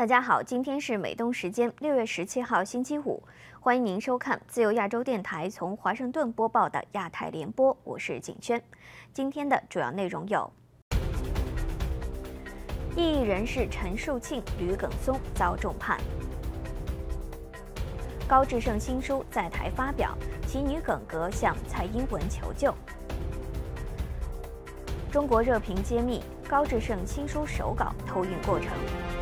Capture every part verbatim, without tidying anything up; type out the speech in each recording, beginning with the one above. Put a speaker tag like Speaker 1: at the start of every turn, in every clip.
Speaker 1: 大家好，今天是美东时间六月十七号星期五，欢迎您收看自由亚洲电台从华盛顿播报的亚太联播，我是景轩。今天的主要内容有：异议人士陈树庆、吕耿松遭重判；高志胜新书在台发表，其女梗格向蔡英文求救；中国热评揭秘高志胜新书手稿偷运过程。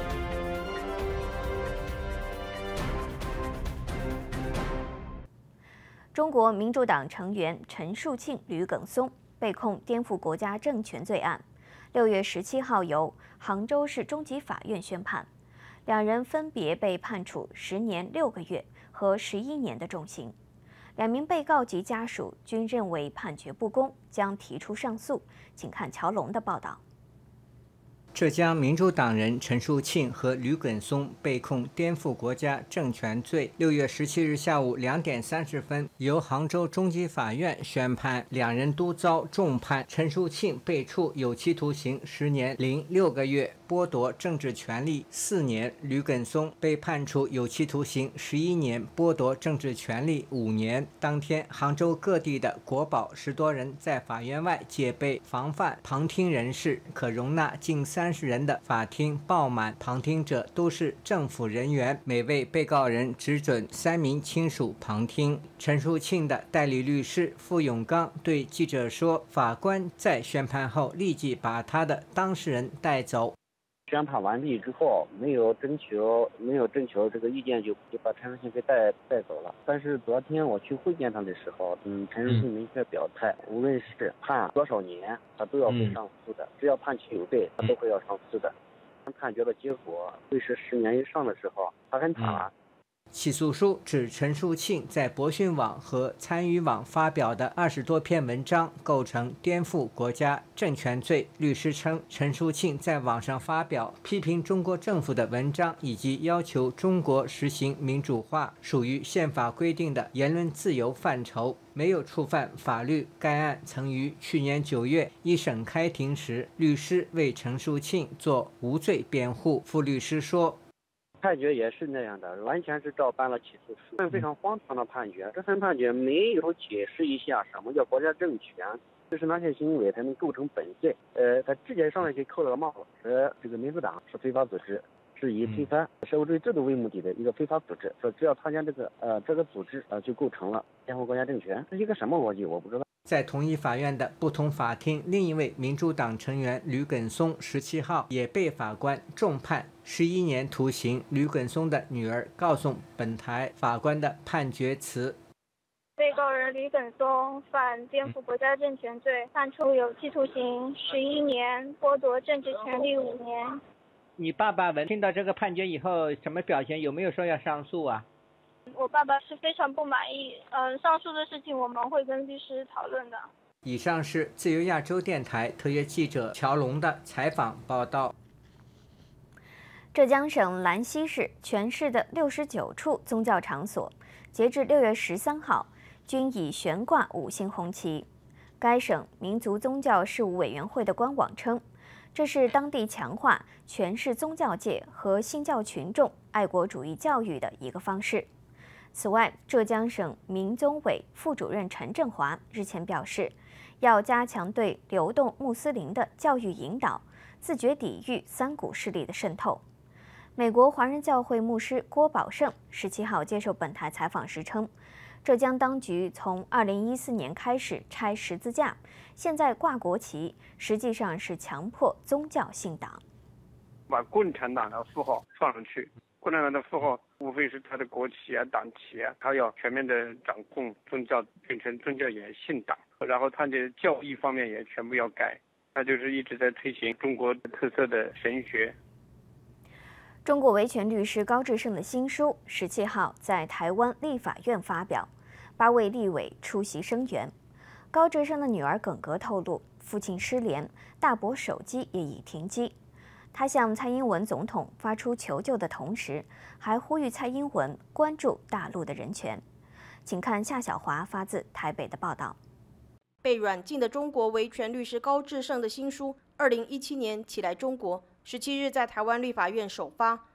Speaker 1: 中国民主党成员陈树庆、吕耿松被控颠覆国家政权罪案，六月十七号由杭州市中级法院宣判，两人分别被判处十年六个月和十一年的重刑。两名被告及家属均认为判决不公，将提出上诉。请看乔龙的报道。
Speaker 2: 浙江民主党人陈树庆和吕耿松被控颠覆国家政权罪。六月十七日下午两点三十分，由杭州中级法院宣判，两人都遭重判。陈树庆被处有期徒刑十年零六个月，剥夺政治权利四年；吕耿松被判处有期徒刑十一年，剥夺政治权利五年。当天，杭州各地的国保十多人在法院外戒备，防范旁听人士，可容纳近三十人的法庭爆满，旁听者都是政府人员，每位被告人只准三名亲属旁听。陈树庆的代理律师傅永刚对记者说，法官在宣判后立即把他的当事人带走。
Speaker 3: 宣判完毕之后，没有征求没有征求这个意见，就就把陈树庆给带带走了。但是昨天我去会见他的时候，嗯，陈树庆明确表态，无论是判多少年，他都要会上诉的；只要判其有罪，他都会要上诉的。判决的结果会是十年以上的时候，他很惨了。
Speaker 2: 起诉书指陈树庆在博讯网和参与网发表的二十多篇文章构成颠覆国家政权罪。律师称，陈树庆在网上发表批评中国政府的文章以及要求中国实行民主化，属于宪法规定的言论自由范畴，没有触犯法律。该案曾于去年九月一审开庭时，律师为陈树庆做无罪辩护。傅律师说，
Speaker 3: 判决也是那样的，完全是照搬了起诉书，非常荒唐的判决。这份判决没有解释一下什么叫国家政权，就是哪些行为才能构成本罪。呃，他直接上来就扣了个帽子，说这个民主党是非法组织，是以推翻社会主义制度为目的的一个非法组织。说只要参加这个呃这个组织呃就构成了颠覆国家政权，这是一个什么逻辑？我不知道。
Speaker 2: 在同一法院的不同法庭，另一位民主党成员吕耿松十七号也被法官重判十一年徒刑。吕耿松的女儿告诉本台法官的判决词：
Speaker 4: 被告人吕耿松犯颠覆国家政权罪，判处有期徒刑十一年，剥夺政治权利五年。
Speaker 2: 你爸爸闻听到这个判决以后什么表现？有没有说要上诉啊？
Speaker 4: 我爸爸是非常不满意，嗯，上诉的事情我们会跟律师讨论的。
Speaker 2: 以上是自由亚洲电台特约记者乔龙的采访报道。
Speaker 1: 浙江省兰溪市全市的六十九处宗教场所，截至六月十三号，均已悬挂五星红旗。该省民族宗教事务委员会的官网称，这是当地强化全市宗教界和信教群众爱国主义教育的一个方式。此外，浙江省民宗委副主任陈振华日前表示，要加强对流动穆斯林的教育引导，自觉抵御三股势力的渗透。美国华人教会牧师郭宝胜十七号接受本台采访时称，浙江当局从二零一四年开始拆十字架，现在挂国旗，实际上是强迫宗教信党，
Speaker 5: 把共产党的符号放上去。共产党的符号无非是他的国旗啊、党旗啊，他要全面的掌控宗教，变成宗教也信党，然后他的教义方面也全部要改，他就是一直在推行中国特色的神学。
Speaker 1: 中国维权律师高志胜的新书十七号在台湾立法院发表，八位立委出席声援。高志胜的女儿耿格透露，父亲失联，大伯手机也已停机。他向蔡英文总统发出求救的同时，还呼吁蔡英文关注大陆的人权。请看夏小华发自台北的报道。
Speaker 6: 被软禁的中国维权律师高志胜的新书《二零一七年起来中国》十七日在台湾立法院首发。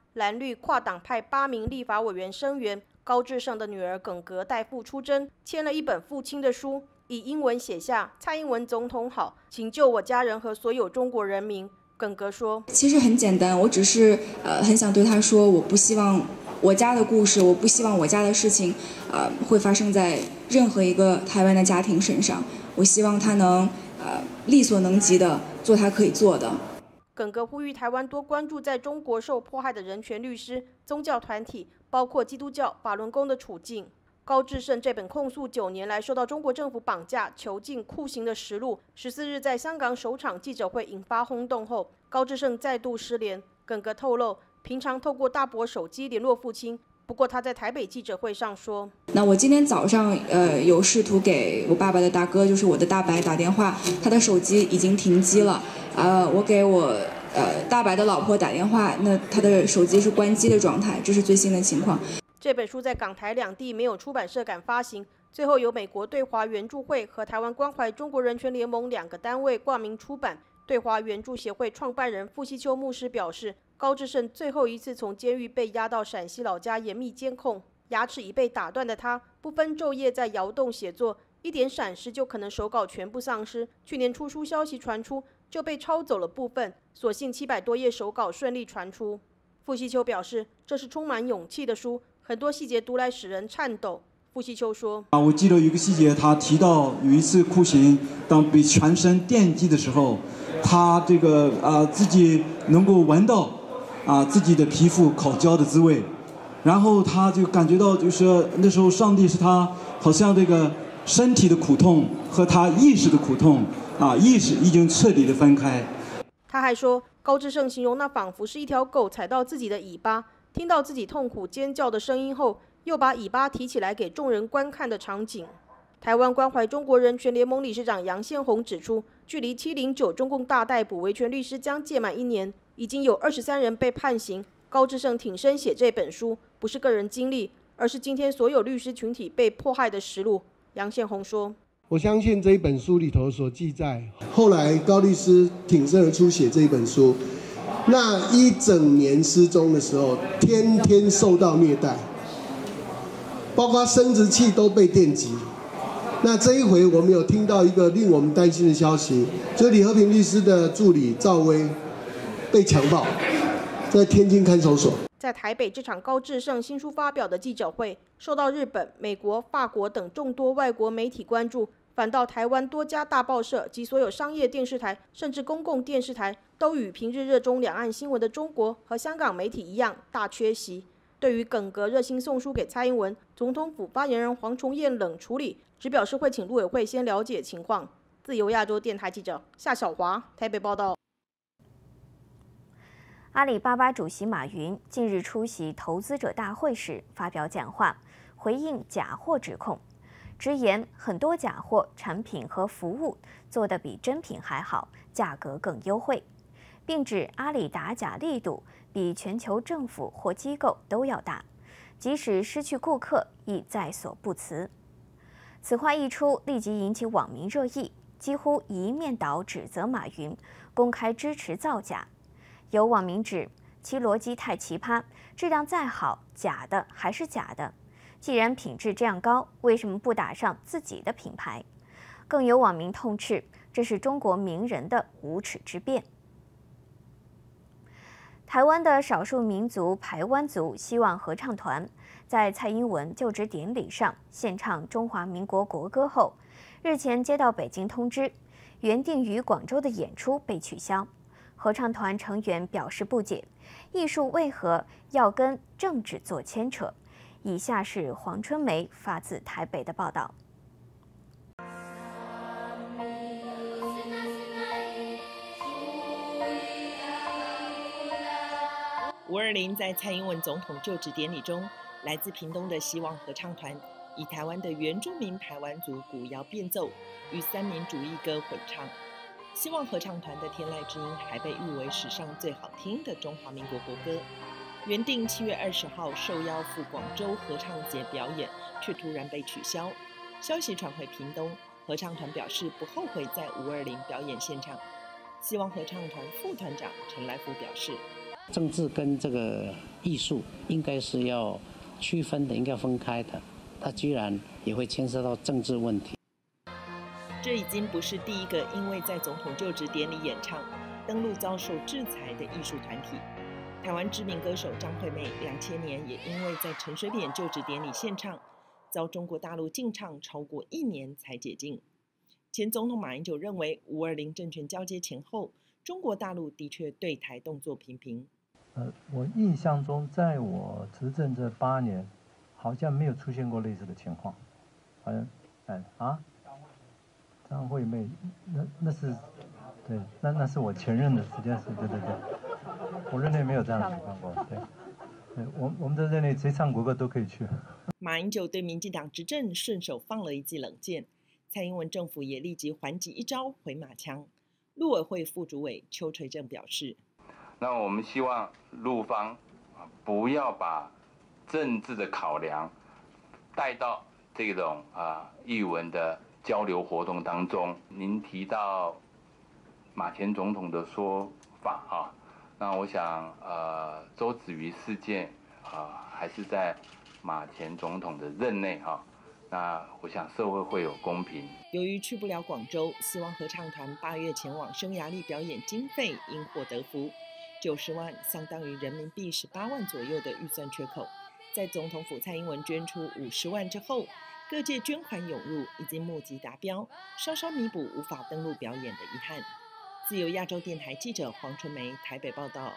Speaker 6: 蓝绿跨党派八名立法委员声援高志胜的女儿耿格代父出征，签了一本父亲的书，以英文写下“蔡英文总统好，请救我家人和所有中国人民”。耿格说：“
Speaker 7: 其实很简单，我只是呃很想对他说，我不希望我家的故事，我不希望我家的事情，呃会发生在任何一个台湾的家庭身上。我希望他能呃力所能及的做他可以做的。”
Speaker 6: 耿格呼吁台湾多关注在中国受迫害的人权律师、宗教团体，包括基督教法轮功的处境。高志胜这本控诉九年来受到中国政府绑架、囚禁、酷刑的实录，十四日在香港首场记者会引发轰动后，高志胜再度失联。耿格透露，平常透过大伯手机联络父亲，不过他在台北记者会上说：“
Speaker 7: 那我今天早上呃有试图给我爸爸的大哥，就是我的大白打电话，他的手机已经停机了。呃，我给我呃大白的老婆打电话，那他的手机是关机的状态，这是最新的情况。”
Speaker 6: 这本书在港台两地没有出版社敢发行，最后由美国对华援助会和台湾关怀中国人权联盟两个单位冠名出版。对华援助协会创办人傅希秋牧师表示，高志胜最后一次从监狱被押到陕西老家严密监控，牙齿已被打断的他不分昼夜在窑洞写作，一点闪失就可能手稿全部丧失。去年出书消息传出，就被抄走了部分，所幸七百多页手稿顺利传出。傅希秋表示，这是充满勇气的书，很多细节读来使人颤抖。傅希秋说：“
Speaker 8: 啊，我记得有一个细节，他提到有一次酷刑，当被全身电击的时候，他这个啊自己能够闻到啊自己的皮肤烤焦的滋味，然后他就感觉到，就是那时候上帝是他好像这个身体的苦痛和他意识的苦痛啊，意识已经彻底的分开。”
Speaker 6: 他还说，高志胜形容那仿佛是一条狗踩到自己的尾巴，听到自己痛苦尖叫的声音后，又把尾巴提起来给众人观看的场景。台湾关怀中国人权联盟理事长杨宪宏指出，距离七零九中共大逮捕维权律师将届满一年，已经有二十三人被判刑。高志胜挺身写这本书，不是个人经历，而是今天所有律师群体被迫害的实录。杨宪宏说：“
Speaker 9: 我相信这一本书里头所记载，后来高律师挺身而出写这一本书，那一整年失踪的时候，天天受到虐待，包括生殖器都被电击。那这一回我们有听到一个令我们担心的消息，就是李和平律师的助理赵薇被强暴，在天津看守所。”
Speaker 6: 在台北这场高志胜新书发表的记者会，受到日本、美国、法国等众多外国媒体关注，反倒台湾多家大报社及所有商业电视台，甚至公共电视台，都与平日热衷两岸新闻的中国和香港媒体一样大缺席。对于耿格热心送书给蔡英文，总统府发言人黄崇彦冷处理，只表示会请陆委会先了解情况。自由亚洲电台记者夏小华台北报道。
Speaker 1: 阿里巴巴主席马云近日出席投资者大会时发表讲话，回应假货指控，直言很多假货产品和服务做得比真品还好，价格更优惠，并指阿里打假力度比全球政府或机构都要大，即使失去顾客亦在所不辞。此话一出，立即引起网民热议，几乎一面倒指责马云公开支持造假。有网民指其逻辑太奇葩，质量再好，假的还是假的。既然品质这样高，为什么不打上自己的品牌？更有网民痛斥这是中国名人的无耻之辩。台湾的少数民族排湾族希望合唱团在蔡英文就职典礼上献唱中华民国国歌后，日前接到北京通知，原定于广州的演出被取消。合唱团成员表示不解，艺术为何要跟政治做牵扯？以下是黄春梅发自台北的报道。
Speaker 10: 五二零在蔡英文总统就职典礼中，来自屏东的希望合唱团以台湾的原住民排湾族古谣变奏与三民主义歌混唱。希望合唱团的《天籁之音》还被誉为史上最好听的中华民国国歌。原定七月二十号受邀赴广州合唱节表演，却突然被取消。消息传回屏东，合唱团表示不后悔在五二零表演现场。希望合唱团副团长陈来福表示，
Speaker 11: 政治跟这个艺术应该是要区分的，应该分开的。它居然也会牵涉到政治问题。
Speaker 10: 这已经不是第一个因为在总统就职典礼演唱登陆遭受制裁的艺术团体。台湾知名歌手张惠妹两千年也因为在陈水扁就职典礼献唱，遭中国大陆禁唱超过一年才解禁。前总统马英九认为，五二零政权交接前后，中国大陆的确对台动作频频。
Speaker 12: 呃，我印象中，在我执政这八年，好像没有出现过类似的情况。好像，哎啊，张惠妹，那那是，对，那那是我前任的时间是，对对对，我任内没有这样的情况过。对，对，我我们在任内谁唱国歌都可以去。
Speaker 10: 马英九对民进党执政顺手放了一记冷箭，蔡英文政府也立即还击一招回马枪。陆委会副主委邱垂正表示，
Speaker 13: 那我们希望陆方不要把政治的考量带到这种啊艺文的交流活动当中。您提到马前总统的说法啊，那我想呃周子瑜事件啊还是在马前总统的任内哈、啊，那我想社会会有公平。
Speaker 10: 由于去不了广州，希望合唱团八月前往匈牙利表演经费因祸得福，九十万相当于人民币十八万左右的预算缺口，在总统府蔡英文捐出五十万之后，各界捐款涌入，已经募集达标，稍稍弥补无法登陆表演的遗憾。自由亚洲电台记者黄春梅台北报道。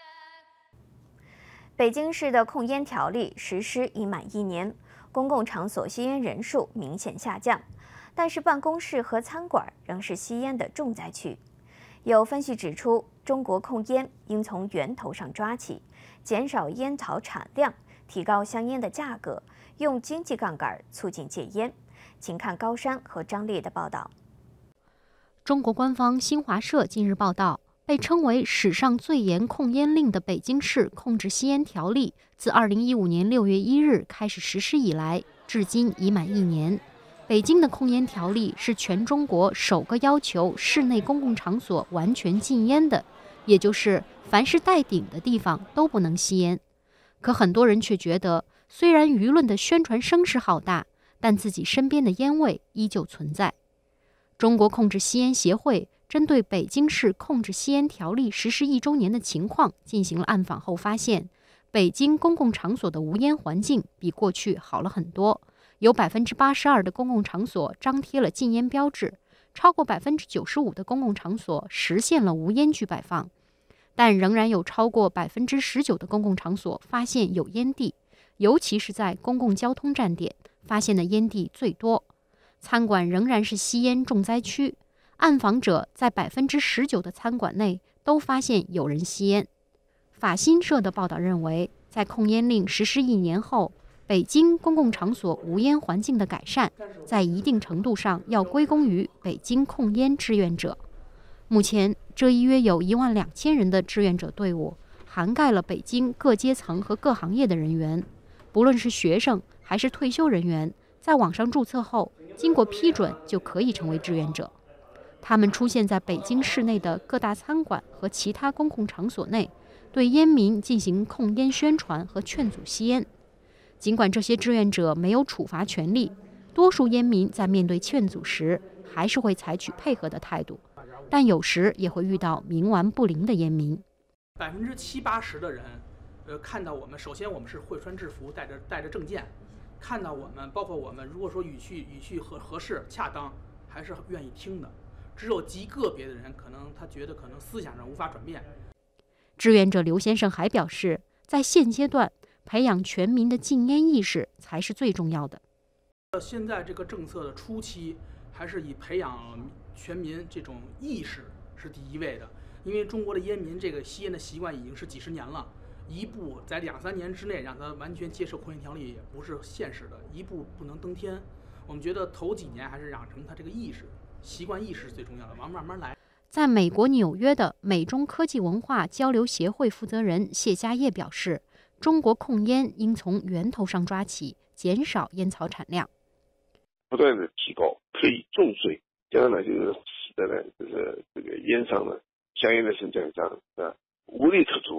Speaker 1: 北京市的控烟条例实施已满一年，公共场所吸烟人数明显下降，但是办公室和餐馆仍是吸烟的重灾区。有分析指出，中国控烟应从源头上抓起，减少烟草产量，提高香烟的价格，用经济杠杆促进戒烟。请看高山和张烈的报道。
Speaker 14: 中国官方新华社近日报道，被称为史上最严控烟令的北京市控制吸烟条例，自二零一五年六月一日开始实施以来，至今已满一年。北京的控烟条例是全中国首个要求室内公共场所完全禁烟的，也就是凡是带顶的地方都不能吸烟。可很多人却觉得，虽然舆论的宣传声势浩大，但自己身边的烟味依旧存在。中国控制吸烟协会针对北京市控制吸烟条例实施一周年的情况进行了暗访后发现，北京公共场所的无烟环境比过去好了很多，有 百分之八十二 的公共场所张贴了禁烟标志，超过 百分之九十五 的公共场所实现了无烟具摆放，但仍然有超过 百分之十九 的公共场所发现有烟蒂，尤其是在公共交通站点发现的烟蒂最多。餐馆仍然是吸烟重灾区，暗访者在 百分之十九 的餐馆内都发现有人吸烟。法新社的报道认为，在控烟令实施一年后，北京公共场所无烟环境的改善，在一定程度上要归功于北京控烟志愿者。目前，这一约有一万两千人的志愿者队伍，涵盖了北京各阶层和各行业的人员，不论是学生还是退休人员，在网上注册后，经过批准就可以成为志愿者。他们出现在北京市内的各大餐馆和其他公共场所内，对烟民进行控烟宣传和劝阻吸烟。尽管这些志愿者没有处罚权利，多数烟民在面对劝阻时还是会采取配合的态度，但有时也会遇到冥顽不灵的烟民。
Speaker 15: 百分之七八十的人，呃，看到我们，首先我们是会穿制服，带着带着证件，看到我们，包括我们，如果说语气语气合合适、恰当，还是愿意听的。只有极个别的人，可能他觉得可能思想上无法转变。
Speaker 14: 志愿者刘先生还表示，在现阶段，培养全民的禁烟意识才是最重要的。
Speaker 15: 现在这个政策的初期，还是以培养全民这种意识是第一位的。因为中国的烟民这个吸烟的习惯已经是几十年了，一步在两三年之内让他完全接受控烟条例也不是现实的，一步不能登天。我们觉得头几年还是养成他这个意识，习惯意识是最重要的，慢慢慢来。
Speaker 14: 在美国纽约的美中科技文化交流协会负责人谢家业表示，中国控烟应从源头上抓起，减少烟草产量，
Speaker 16: 不断的提高，可以重税，这样呢就是使得呢就是这个烟商呢香烟的生产商啊无利可图，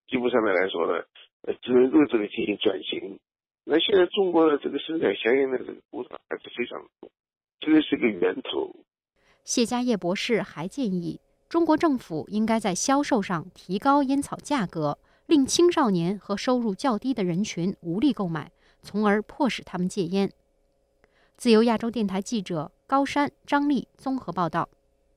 Speaker 16: 基本上面来说呢，呃，只能够这个进行转型。那现在中国的这个生产香烟的这个工厂还是非常多，这个是个源头。
Speaker 14: 谢家业博士还建议，中国政府应该在销售上提高烟草价格，令青少年和收入较低的人群无力购买，从而迫使他们戒烟。自由亚洲电台记者高山、张丽综合报道。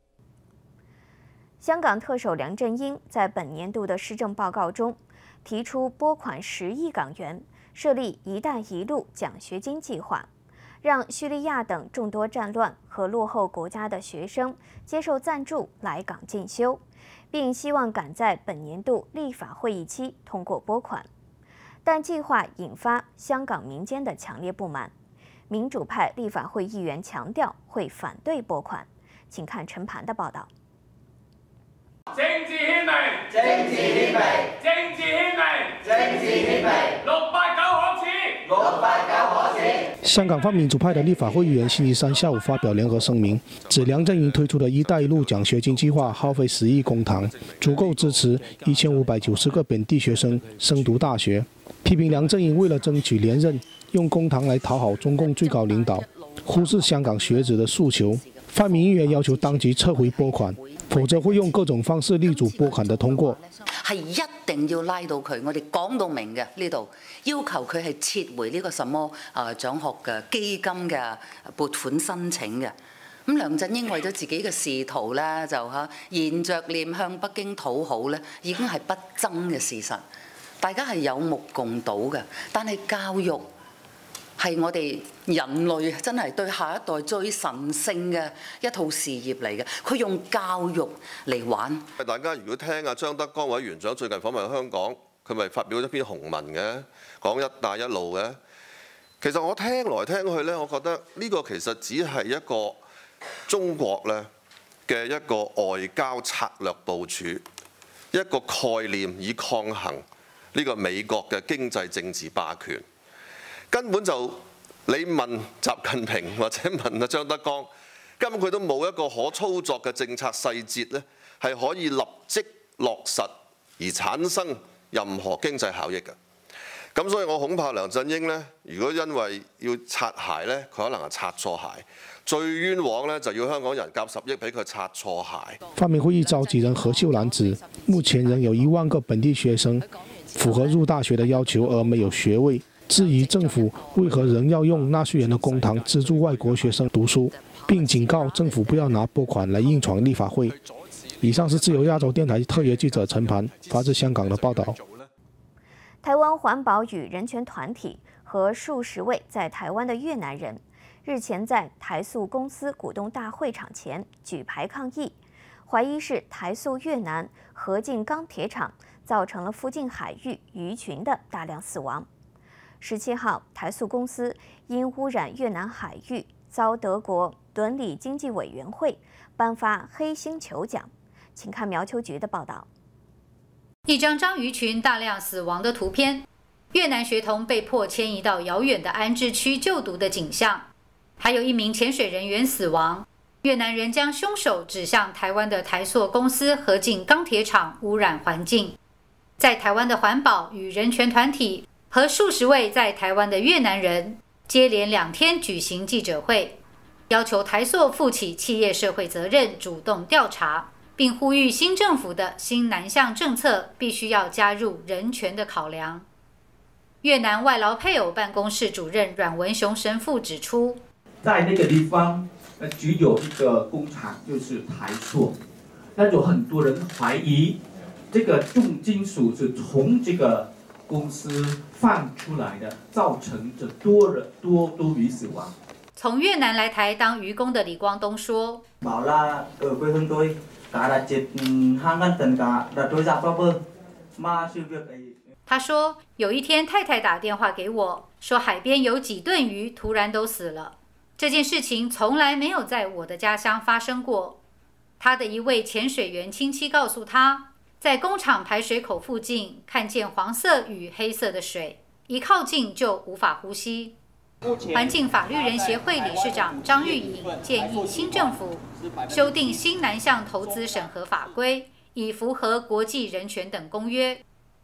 Speaker 1: 香港特首梁振英在本年度的施政报告中提出拨款十亿港元，设立“一带一路”奖学金计划，让叙利亚等众多战乱和落后国家的学生接受赞助来港进修，并希望赶在本年度立法会议期通过拨款。但计划引发香港民间的强烈不满，民主派立法会议员强调会反对拨款。请看陈盘的报道。
Speaker 17: 政治獻媚，政治獻媚，政治獻媚，政治獻媚，六八九可恥，六八九可恥。
Speaker 18: 香港泛民主派的立法会议员星期三下午发表联合声明，指梁振英推出的一带一路奖学金计划耗费十亿公帑，足够支持一千五百九十个本地学生升读大学，批评梁振英为了争取连任，用公帑来讨好中共最高領導，忽視香港學子的訴求。泛民議員要求當局撤回撥款，否則會用各種方式力阻撥款的通過。
Speaker 19: 係一定要拉到佢，我哋講到明嘅呢度，要求佢係撤回呢個什麼啊獎學嘅基金嘅撥款申請嘅。咁梁振英為咗自己嘅仕途咧，就嚇沿着臉向北京討好咧，已經係不爭嘅事實，大家係有目共睹嘅。但係教育係我哋人類真係對下一代最神聖嘅一套事業嚟嘅，佢用教育嚟玩。
Speaker 20: 大家如果聽阿張德江委員長最近訪問香港，佢咪發表咗一篇紅文嘅，講一帶一路嘅。其實我聽來聽去咧，我覺得呢個其實只係一個中國咧嘅一個外交策略部署，一個概念以抗衡呢個美國嘅經濟政治霸權。根本就你問習近平或者問阿張德江，根本佢都冇一個可操作嘅政策細節咧，係可以立即落實而產生任何經濟效益嘅。咁所以我恐怕梁振英咧，如果因為要擦鞋咧，佢可能係擦錯鞋。最冤枉咧就要香港人夾十億俾佢擦錯鞋。
Speaker 18: 泛民會議召集人何秀蘭指，目前仍有一萬個本地學生符合入大學的要求而沒有學位。質疑政府為何仍要用納稅人的公帑資助外國學生讀書，並警告政府不要拿撥款來硬闖立法會。以上是自由亞洲電台特約記者陳盤發自香港的報道。
Speaker 1: 台灣環保與人權團體和數十位在台灣的越南人日前在台塑公司股東大會場前舉牌抗議，懷疑是台塑越南合進鋼鐵廠造成了附近海域魚群的大量死亡。十七號，台塑公司因污染越南海域，遭德國倫理經濟委員會頒發黑星球獎。請看苗秋菊的報道。
Speaker 21: 一張章魚群大量死亡的圖片，越南學童被迫遷移到遙遠的安置區就讀的景象，還有一名潛水人員死亡。越南人將兇手指向台灣的台塑公司合進鋼鐵廠污染環境。在台灣的環保與人權團體和數十位在台灣的越南人接連兩天舉行記者會，要求台塑負起企業社會責任，主動調查，並呼籲新政府的新南向政策必須要加入人權的考量。越南外勞配偶辦公室主任阮文雄神父指出，
Speaker 22: 在那個地方呃只有一個工廠，就是台塑，但有很多人懷疑這個重金屬是從這個公司放出來的，造成這多人多多魚死亡。
Speaker 21: 從越南來台當漁工的李光東說：
Speaker 23: bảo là ở quê hương tôi cá đã chết hàng ngàn tấn cá đã trôi giạt vào bờ, mà sự việc ấy。
Speaker 21: 他說，有一天太太打電話給我，說海邊有幾噸魚突然都死了。這件事情從來沒有在我的家鄉發生過。他的一位潛水員親戚告訴他，在工廠排水口附近看見黃色與黑色的水，一靠近就無法呼吸。環境法律人協會理事長張玉瑩建議新政府修訂新南向投資審核法規，以符合國際人權等公約。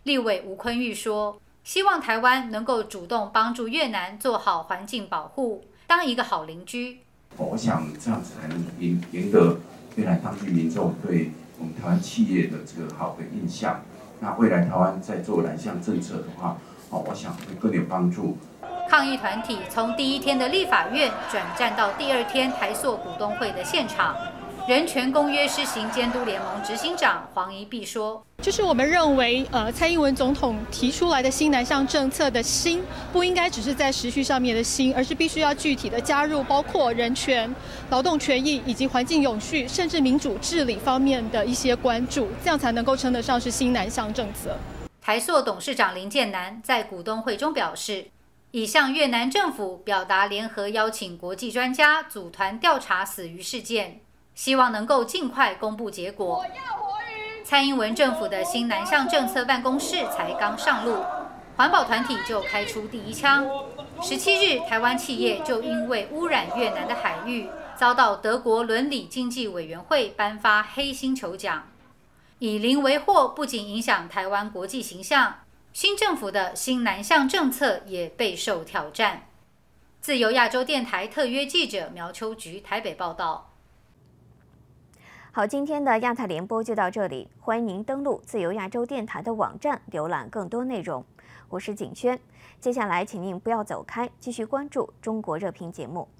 Speaker 21: 立委吴坤玉说，希望台湾能够主动帮助越南做好环境保护，当一个好邻居。
Speaker 2: 我想这样子才能赢赢得越南当地民众对我们台湾企业的这个好的印象。那未来台湾在做南向政策的话，哦，我想会更有帮助。
Speaker 21: 抗议团体从第一天的立法院转战到第二天台塑股东会的现场。人权公约施行监督联盟执行长黄宜碧说：“
Speaker 3: 就是我们认为，呃，蔡英文总统提出来的新南向政策的新，不应该只是在时序上面的新，而是必须要具体的加入包括人权、劳动权益以及环境永续，甚至民主治理方面的一些关注，这样才能够称得上是新南向政策。”
Speaker 21: 台塑董事长林建南在股东会中表示，已向越南政府表达联合邀请国际专家组团调查死鱼事件。希望能够尽快公布结果。蔡英文政府的新南向政策办公室才刚上路，环保团体就开出第一枪。十七日，台湾企业就因为污染越南的海域，遭到德国伦理经济委员会颁发黑星球奖。以邻为壑不仅影响台湾国际形象，新政府的新南向政策也备受挑战。自由亚洲电台特约记者苗秋菊台北报道。
Speaker 1: 好，今天的亚太联播就到这里，欢迎您登录自由亚洲电台的网站浏览更多内容。我是景轩，接下来请您不要走开，继续关注中国热评节目。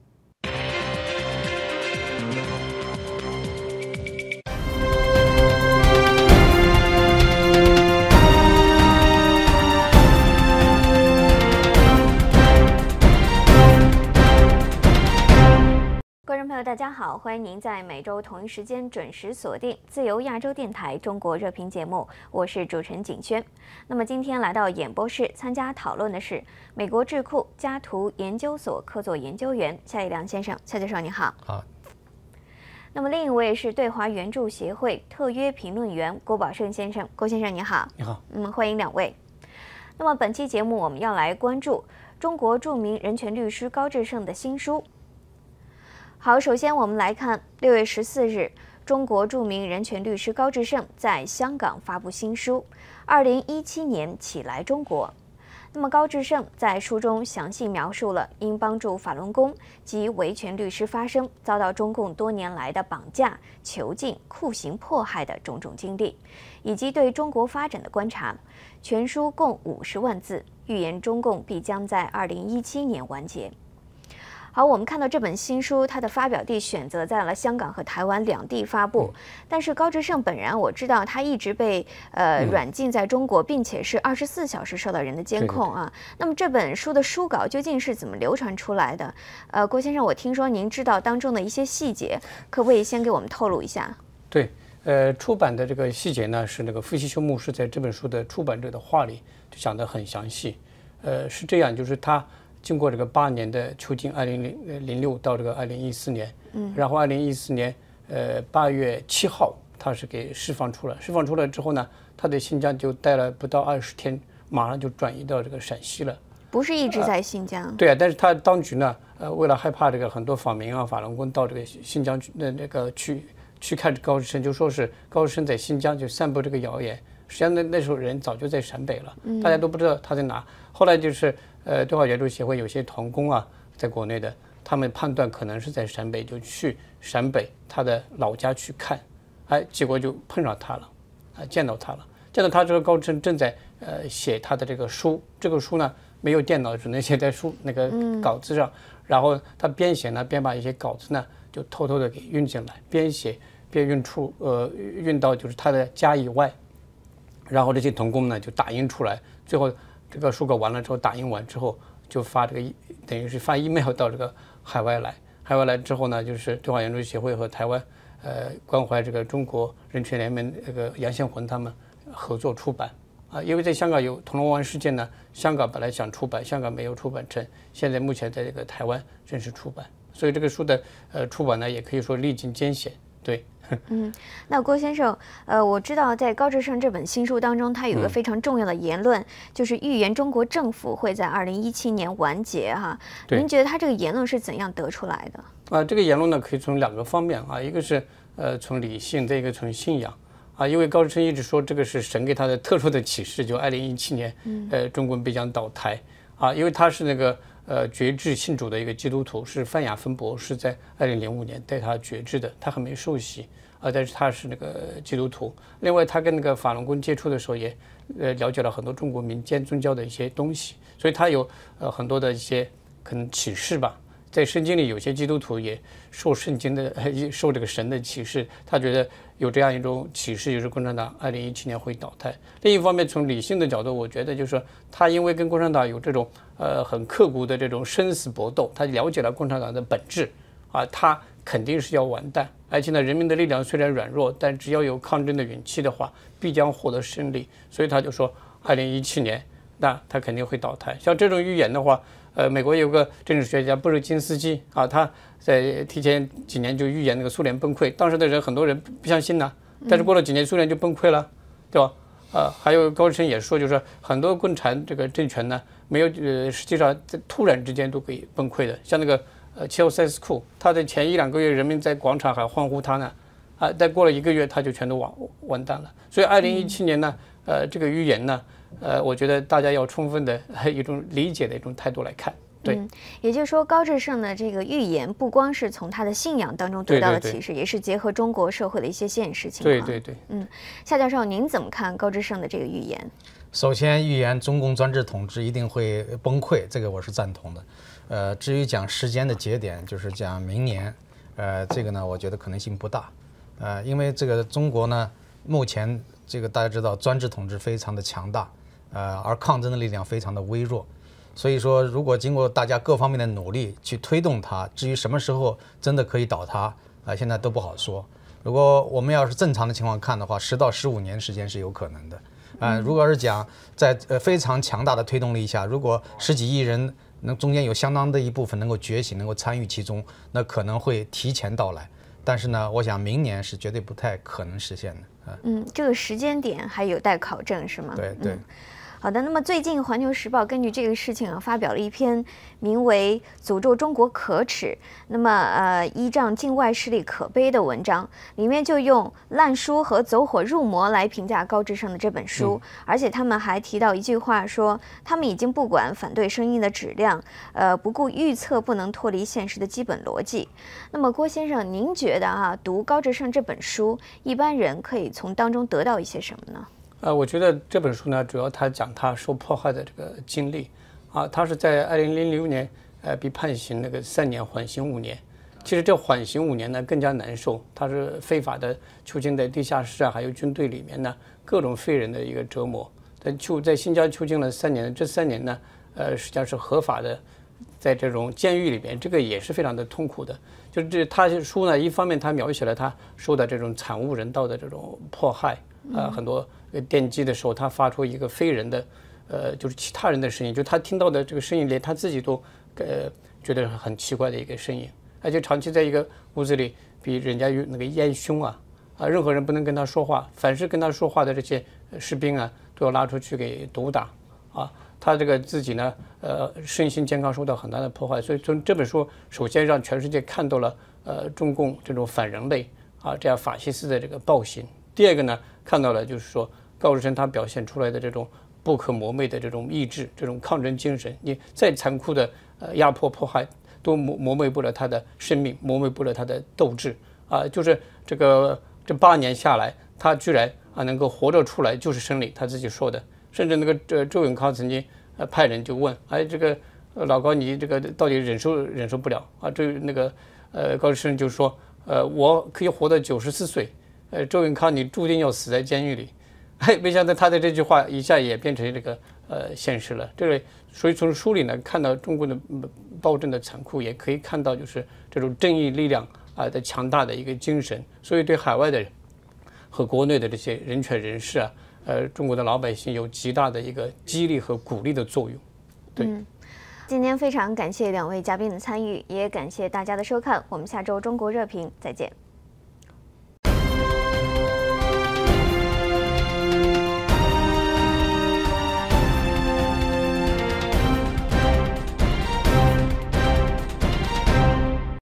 Speaker 1: 观众朋友，大家好，欢迎您在每周同一时间准时锁定自由亚洲电台中国热评节目，我是主持人景轩。那么今天来到演播室参加讨论的是美国智库加图研究所客座研究员夏一良先生，夏教授你好。
Speaker 4: 好。
Speaker 1: 那么另一位是对华援助协会特约评论员郭宝胜先生，郭先生你好。
Speaker 4: 你好。
Speaker 1: 嗯，欢迎两位。那么本期节目我们要来关注中国著名人权律师高志胜的新书。好，首先我们来看六月十四日，中国著名人权律师高志胜在香港发布新书《二零一七年起来中国》。那么高志胜在书中详细描述了因帮助法轮功及维权律师发声，遭到中共多年来的绑架、囚禁、酷刑迫害的种种经历，以及对中国发展的观察。全书共五十万字，预言中共必将在二零一七年完结。好，我们看到这本新书，它的发表地选择在了香港和台湾两地发布。嗯、但是高志胜本人，我知道他一直被呃、嗯、软禁在中国，并且是二十四小时受到人的监控啊。对对对。那么这本书的书稿究竟是怎么流传出来的？呃，郭先生，我听说您知道当中的一些细节，可不可以先给我们透露一下？
Speaker 4: 对，呃，出版的这个细节呢，是那个傅希修牧师在这本书的出版者的话里就讲得很详细。呃，是这样，就是他。经过这个八年的囚禁，二零零六到这个二零一四年，嗯，然后二零一四年，呃，八月七号，他是给释放出来。释放出来之后呢，他在新疆就待了不到二十天，马上就转移到这个陕西了。
Speaker 1: 不是一直在新疆？呃、
Speaker 4: 对啊，但是他当局呢，呃，为了害怕这个很多访民啊、法轮功到这个新疆去那那个去去看高志胜，就说是高志胜在新疆就散布这个谣言。实际上那那时候人早就在陕北了，嗯、大家都不知道他在哪。后来就是。呃，对华援助协会有些同工啊，在国内的，他们判断可能是在陕北，就去陕北他的老家去看，哎，结果就碰上他了，啊，见到他了，见到他之后，高志胜正在呃写他的这个书，这个书呢没有电脑，只能写在书那个稿子上，嗯、然后他边写呢边把一些稿子呢就偷偷的给运进来，边写边运出呃运到就是他的家以外，然后这些同工呢就打印出来，最后。这个书稿完了之后，打印完之后就发这个，等于是发 email 到这个海外来。海外来之后呢，就是对华援助协会和台湾，呃，关怀这个中国人权联盟这个杨宪魂他们合作出版啊。因为在香港有铜锣湾事件呢，香港本来想出版，香港没有出版成，现在目前在这个台湾正式出版，所以这个书的呃出版呢，也可以说历经艰险，对。
Speaker 1: 嗯，那郭先生，呃，我知道在高志胜这本新书当中，他有一个非常重要的言论，嗯、就是预言中国政府会在二零一七年完结哈。您觉得他这个言论是怎样得出来的？
Speaker 4: 啊，这个言论呢，可以从两个方面啊，一个是呃从理性，再一个从信仰啊，因为高志胜一直说这个是神给他的特殊的启示，就二零一七年，
Speaker 1: 嗯
Speaker 4: 呃，中国必将倒台啊，因为他是那个呃决志信主的一个基督徒，是范雅芬博士在二零零五年带他决志的，他还没受洗啊，但是他是那个基督徒。另外，他跟那个法轮功接触的时候也呃了解了很多中国民间宗教的一些东西，所以他有呃很多的一些可能启示吧。在圣经里，有些基督徒也受圣经的、受这个神的启示，他觉得有这样一种启示，就是共产党二零一七年会倒台。另一方面，从理性的角度，我觉得就是说，他因为跟共产党有这种呃很刻骨的这种生死搏斗，他了解了共产党的本质啊，他肯定是要完蛋。而且呢，人民的力量虽然软弱，但只要有抗争的勇气的话，必将获得胜利。所以他就说，二零一七年那他肯定会倒台。像这种预言的话，呃，美国有个政治学家布热津斯基啊，他在提前几年就预言那个苏联崩溃，当时的人很多人不相信呢，但是过了几年苏联就崩溃了，对吧？呃，还有高志胜也说，就是很多共产这个政权呢，没有呃，实际上在突然之间都可以崩溃的，像那个呃切奥塞斯库，他的前一两个月人民在广场还欢呼他呢，啊，再过了一个月他就全都完完蛋了。所以二零一七年呢，呃，这个预言呢。呃，我觉得大家要充分的一种理解的一种态度来看，对，
Speaker 1: 嗯，也就是说，高志胜的这个预言不光是从他的信仰当中得到的启示，也是结合中国社会的一些现实情况。
Speaker 4: 对对对，
Speaker 1: 嗯，夏教授，您怎么看高志胜的这个预言？
Speaker 5: 首先，预言中共专制统治一定会崩溃，这个我是赞同的。呃，至于讲时间的节点，就是讲明年，呃，这个呢，我觉得可能性不大，呃，因为这个中国呢，目前这个大家知道，专制统治非常的强大。呃，而抗争的力量非常的微弱，所以说，如果经过大家各方面的努力去推动它，至于什么时候真的可以倒塌，啊、呃，现在都不好说。如果我们要是正常的情况看的话，十到十五年时间是有可能的。啊、呃，如果是讲在呃非常强大的推动力下，如果十几亿人能中间有相当的一部分能够觉醒，能够参与其中，那可能会提前到来。但是呢，我想明年是绝对不太可能实现的。啊、
Speaker 1: 嗯，这个时间点还有待考证，是吗？
Speaker 5: 对对。嗯
Speaker 1: 好的，那么最近《环球时报》根据这个事情啊，发表了一篇名为《诅咒中国可耻》，那么呃依仗境外势力可悲的文章，里面就用烂书和走火入魔来评价高志胜的这本书，嗯、而且他们还提到一句话说，他们已经不管反对声音的质量，呃，不顾预测不能脱离现实的基本逻辑。那么郭先生，您觉得啊，读高志胜这本书，一般人可以从当中得到一些什么呢？
Speaker 4: 呃，我觉得这本书呢，主要他讲他受迫害的这个经历，啊，他是在二零零六年，呃，被判刑那个三年，缓刑五年。其实这缓刑五年呢更加难受，他是非法的囚禁在地下室啊，还有军队里面呢，各种非人的一个折磨。在囚在新疆囚禁了三年，这三年呢，呃，实际上是合法的，在这种监狱里面，这个也是非常的痛苦的。就是这他书呢，一方面他描写了他受的这种惨无人道的这种迫害。呃，很多电击的时候，他发出一个非人的，呃，就是其他人的声音，就他听到的这个声音，连他自己都呃觉得很奇怪的一个声音，而且长期在一个屋子里，比人家有那个烟熏啊，啊，任何人不能跟他说话，凡是跟他说话的这些士兵啊，都要拉出去给毒打，啊，他这个自己呢，呃，身心健康受到很大的破坏，所以从这本书，首先让全世界看到了，呃，中共这种反人类啊，这样法西斯的这个暴行。第二个呢，看到了就是说高志胜他表现出来的这种不可磨灭的这种意志，这种抗争精神，你再残酷的呃压迫迫害，都磨磨灭不了他的生命，磨灭不了他的斗志啊！就是这个这八年下来，他居然啊能够活着出来，就是胜利，他自己说的。甚至那个呃周永康曾经呃派人就问，哎这个呃老高你这个到底忍受忍受不了啊？这那个呃高志胜就说，呃我可以活到九十四岁。呃，周永康，你注定要死在监狱里。哎，没想到他的这句话一下也变成这个呃现实了。这个，所以从书里呢，看到中国的暴政的残酷，也可以看到就是这种正义力量啊、呃、的强大的一个精神。所以对海外的人和国内的这些人权人士啊，呃，中国的老百姓有极大的一个激励和鼓励的作用。对。嗯，
Speaker 1: 今天非常感谢两位嘉宾的参与，也感谢大家的收看。我们下周中国热评再见。